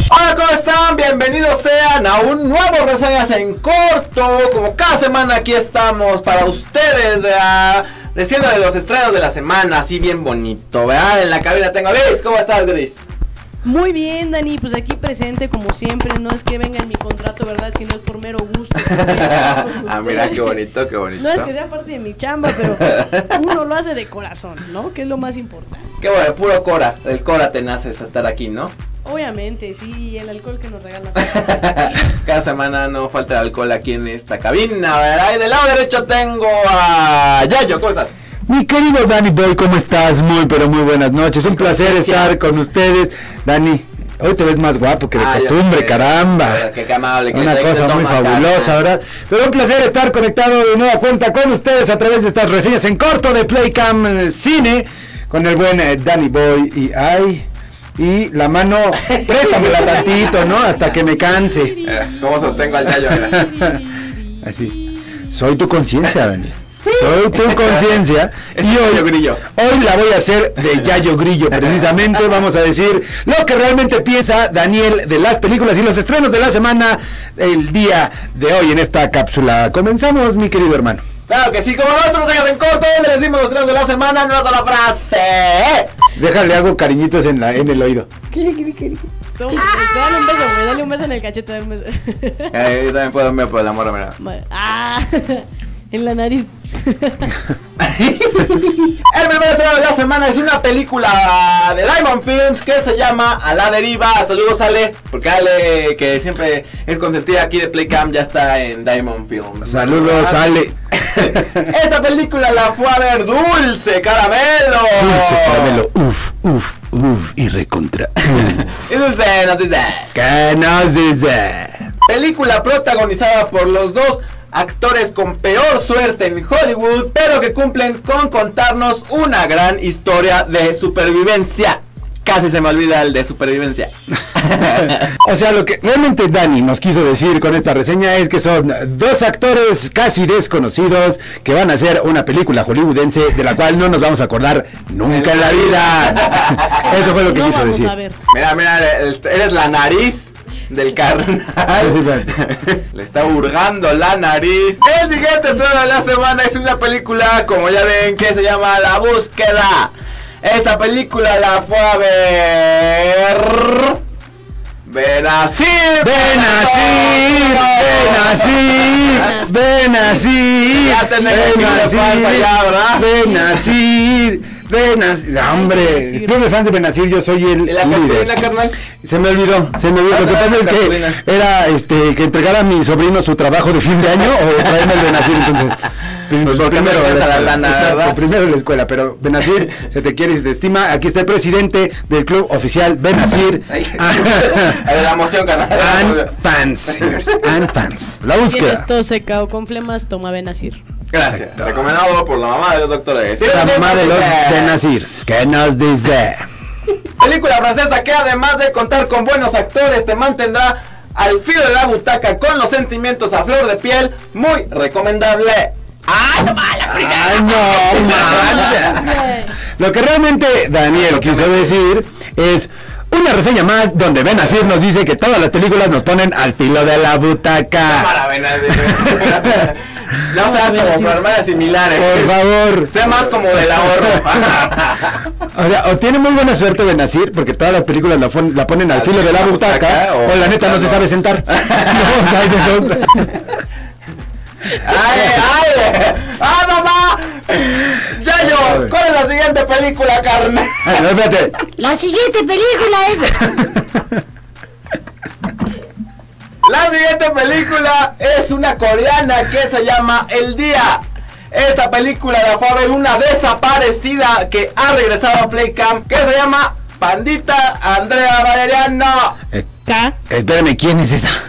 Hola, ¿cómo están? Bienvenidos sean a un nuevo Reseñas en Corto. Como cada semana aquí estamos para ustedes, ¿verdad? Diciendo de los estrenos de la semana, así bien bonito, ¿verdad? En la cabina tengo a Gris. ¿Cómo estás, Gris? Muy bien, Dani, pues aquí presente como siempre. No es que venga en mi contrato, ¿verdad? Sino es por mero gusto. Ah, mira, qué bonito, qué bonito. No es que sea parte de mi chamba, pero uno lo hace de corazón, ¿no? Que es lo más importante. Qué bueno, puro Cora. El Cora te nace estar aquí, ¿no? Obviamente, sí, el alcohol que nos regalas. Cada semana no falta el alcohol aquí en esta cabina, ¿verdad? Y del lado derecho tengo a Yayo. ¿Cómo estás? Mi querido Danny Boy, ¿cómo estás? Muy, pero muy buenas noches. Un placer estar con ustedes. Dani, hoy te ves más guapo que de costumbre, caramba. Qué amable. Una cosa muy fabulosa, ¿verdad? Pero un placer estar conectado de nueva cuenta con ustedes a través de estas reseñas en corto de Playcam Cine con el buen Danny Boy. Y la mano, préstamela tantito, ¿no? Hasta que me canse. ¿Cómo sostengo al Yayo? Así. Soy tu conciencia, Dani. Sí. Soy tu conciencia. Y hoy la voy a hacer de Yayo Grillo. Precisamente vamos a decir lo que realmente piensa Daniel de las películas y los estrenos de la semana el día de hoy en esta cápsula. Comenzamos, mi querido hermano. Claro que sí, como nosotros en corto, le decimos los estrenos de la semana, no la frase. Déjale, hago cariñitos en el oído. Dale un beso, güey, dale un beso en el cachete, dale un beso. Yo también puedo dormir por el amor, mira. En la nariz. El primer estreno de la semana es una película de Diamond Films que se llama A la Deriva. Saludos, Ale, porque Ale, que siempre es consentida aquí de Playcam, ya está en Diamond Films. Saludos, Ale. Esta película la fue a ver Dulce Caramelo. Dulce Caramelo, uf, y recontra. Y Dulce nos dice: ¿qué nos dice? Película protagonizada por los dos actores con peor suerte en Hollywood, pero que cumplen con contarnos una gran historia de supervivencia. Casi se me olvida el de supervivencia. O sea, lo que realmente Dani nos quiso decir con esta reseña es que son dos actores casi desconocidos que van a hacer una película hollywoodense de la cual no nos vamos a acordar nunca en la vida. Eso fue lo que quiso decir. Mira, eres la nariz del carnal. Le está hurgando la nariz. El siguiente estreno de la semana es una película, como ya ven, que se llama La Búsqueda. Esta película la fue a ver Benazir. Ya tenemos Benazir, hombre, club de fans de Benazir, yo soy el líder. Carnal. Se me olvidó. Lo que pasa es que era que entregara a mi sobrino su trabajo de fin de año o traerme el Benazir, entonces primero la escuela, pero Benazir, se te quiere y se te estima. Aquí está el presidente del club oficial Benazir. La emoción, carnal. And fans. La búsqueda. Esto secado con flemas, toma Benazir. Gracias. Exacto. Recomendado por la mamá de los doctores. La mamá de los Benazirs. ¿Qué nos dice? Película francesa que además de contar con buenos actores te mantendrá al filo de la butaca con los sentimientos a flor de piel. Muy recomendable. ¡Ay, no mala primera! ¡Ay, no! Lo que realmente Daniel quiso decir es una reseña más donde Benazir nos dice que todas las películas nos ponen al filo de la butaca. Para Benazir. No seas como formas similares. Por favor. Sea más como del ahorro. O sea, o tiene muy buena suerte Benazir porque todas las películas la ponen al filo de la butaca, o la neta no se sabe sentar. ¡Ah, mamá! Yayo, ¿cuál es la siguiente película, carne? No, espérate. La siguiente película es... La siguiente película es una coreana que se llama El Día. Esta película la fue a ver una desaparecida que ha regresado a Playcam, que se llama Pandita Andrea Valeriano. Espérame, ¿quién es esa?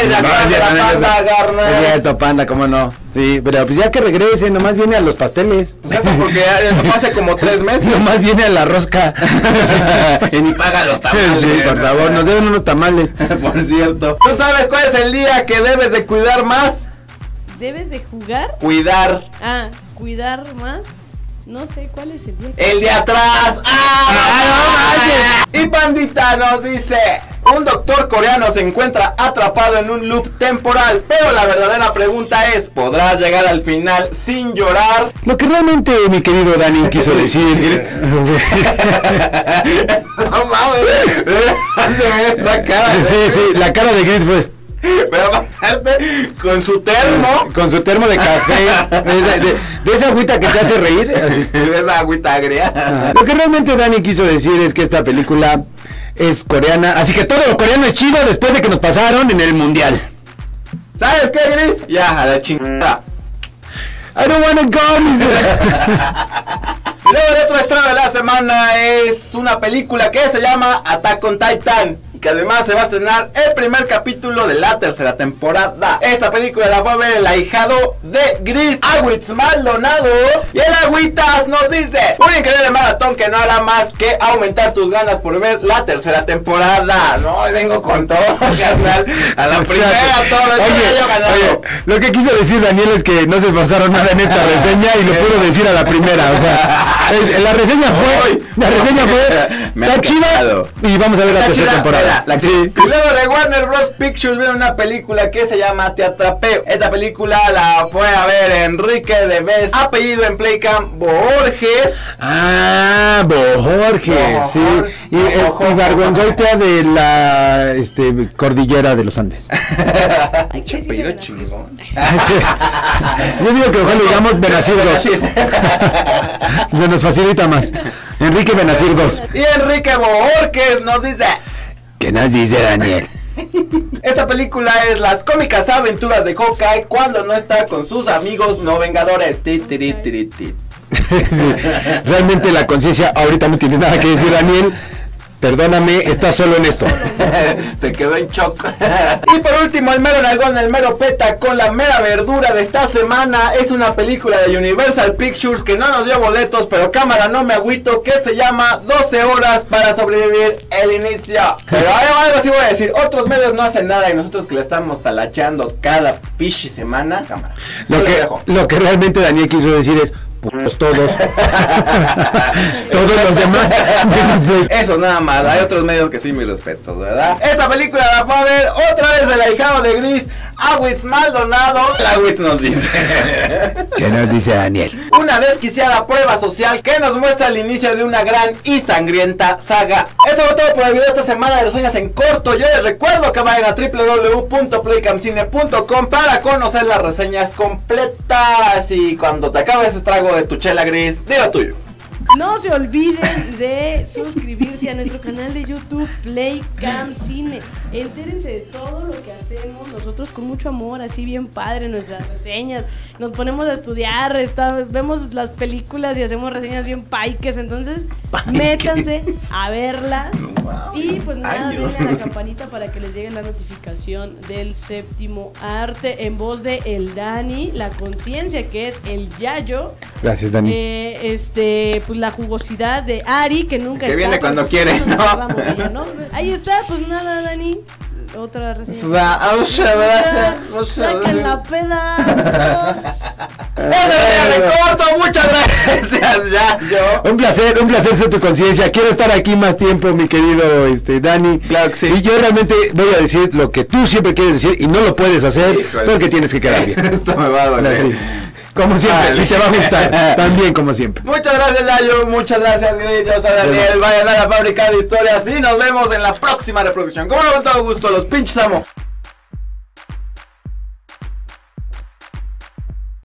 Panda, ¿cómo no? Sí, pero pues ya que regrese, nomás viene a los pasteles. Porque eso hace como 3 meses. Nomás viene a la rosca. Y ni paga los tamales. Sí, por favor, nos deben unos tamales. Por cierto. ¿Tú sabes cuál es el día que debes de cuidar más? ¿Debes de jugar? Cuidar. Cuidar más. No sé cuál es el día. El de atrás. ¡Ah! No, y Pandita nos dice: Un doctor coreano se encuentra atrapado en un loop temporal, pero la verdadera pregunta es, ¿podrás llegar al final sin llorar? Lo que realmente mi querido Dani quiso decir... No mames, la cara. Sí, la cara de Gris fue... Pero aparte, con su termo. Con su termo de café. De esa agüita que te hace reír. Así. De esa agüita agria. Lo que realmente Dani quiso decir es que esta película es coreana. Así que todo lo coreano es chido después de que nos pasaron en el mundial. ¿Sabes qué, Gris? Ya, a la chingada. I don't wanna go. Y luego el otro estreno de la semana es una película que se llama Attack on Titan, que además se va a estrenar el primer capítulo de la tercera temporada. Esta película la fue a ver el ahijado de Gris, Agüitas Maldonado, y el Agüitas nos dice: un increíble maratón que no hará más que aumentar tus ganas por ver la tercera temporada. No, vengo con todo, carnal. A la primera, todo el oye, lo que quiso decir Daniel es que no se esforzaron nada en esta reseña y lo pudo decir a la primera. O sea, la reseña fue está chida y vamos a ver la tercera temporada. Sí. Y luego de Warner Bros. Pictures viene una película que se llama Te Atrapé. Esta película la fue a ver Enrique de Best, apellido en Playcam Borges. Ah, Borges, sí. Y Gargongoitia de la cordillera de los Andes. Apellido chingón. Sí. Yo digo que ojalá digamos Benacirgos. Se nos facilita más. Enrique Benacirgos. Y Enrique Borges nos dice: ¿qué nos dice Daniel? Esta película es las cómicas aventuras de Hawkeye cuando no está con sus amigos no vengadores. Sí, realmente la conciencia ahorita no tiene nada que decir, Daniel. Perdóname, estás solo en esto. Se quedó en shock. Y por último, el mero nalgón, el mero peta con la mera verdura de esta semana es una película de Universal Pictures que no nos dio boletos, pero cámara no me agüito, que se llama 12 horas para sobrevivir el inicio. Pero algo así voy a decir, otros medios no hacen nada y nosotros que le estamos talacheando cada pichi semana, cámara. Lo que realmente Daniel quiso decir es: pues todos. Todos los demás. Eso nada más. Hay otros medios que sí, mis respetos, ¿verdad? Esta película la fue a ver otra vez el ahijado de Gris, Agüitas Maldonado. La Agüitas nos dice: ¿qué nos dice Daniel? Una desquiciada prueba social que nos muestra el inicio de una gran y sangrienta saga. Eso fue todo por el video de esta semana de reseñas en corto. Yo les recuerdo que vayan a www.playcamcine.com para conocer las reseñas completas. Y cuando te acabes ese trago de tu chela, Gris, dilo tuyo. No se olviden de suscribirse a nuestro canal de YouTube Playcam Cine. Entérense de todo lo que hacemos nosotros con mucho amor, así bien padre, nuestras reseñas. Nos ponemos a estudiar, vemos las películas y hacemos reseñas bien paiques. Entonces, métanse a verla. Y pues nada, denle a la campanita para que les llegue la notificación del séptimo arte en voz de el Dani, la conciencia que es el Yayo. Gracias, Dani. Pues la jugosidad de Ari, que nunca que viene cuando quiere, ¿no? Ahí está, pues nada, Dani. Otra reseña. Saquen la peda. Muchas gracias, ya. Un placer ser tu conciencia. Quiero estar aquí más tiempo, mi querido Dani. Claro que sí. Y yo realmente voy a decir lo que tú siempre quieres decir y no lo puedes hacer. Híjole, porque tienes que quedar bien. Esto me va a doler. Como siempre, y te va a gustar, también como siempre. Muchas gracias, Layo, muchas gracias, Gris, yo soy Daniel, vayan a la fábrica de historias y nos vemos en la próxima reproducción. Como con todo gusto, los pinches amo.